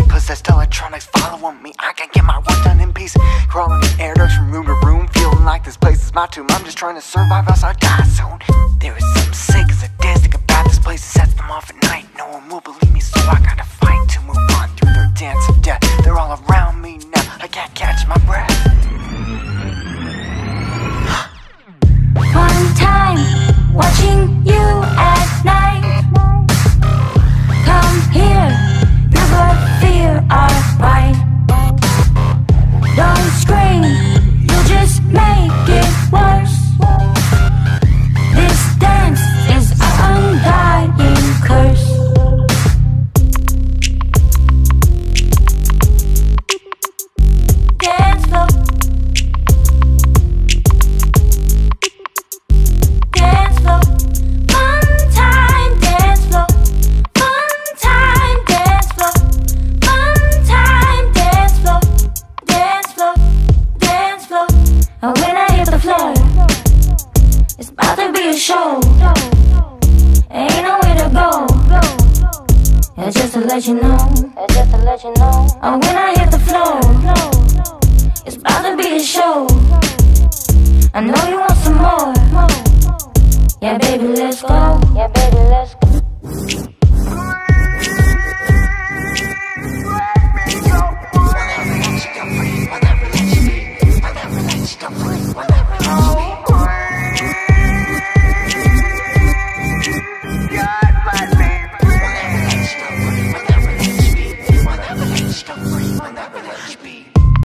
Possessed electronics following me, I can't get my work done in peace. Crawling in air ducts from room to room, feeling like this place is my tomb. I'm just trying to survive else I die soon. There is something sick as sadistic about this place. It sets them off at night. No one will believe me, so I gotta fight to move on through their dance of death. They're all around me now, I can't catch my breath. One time, watching you at night. Come here, never fear our right. Don't scream, you'll just make it worse. This dance is our undying curse. Dance floor. Dance floor. Fun time, dance floor. Fun time, dance floor. Fun time, dance floor. Dance floor, dance floor. And when I hit the floor, it's about to be a show. Ain't nowhere to go. It's just to let you know. It's just to let you know. And when I hit the floor, it's about to be a show. I know you want some more. Yeah, baby.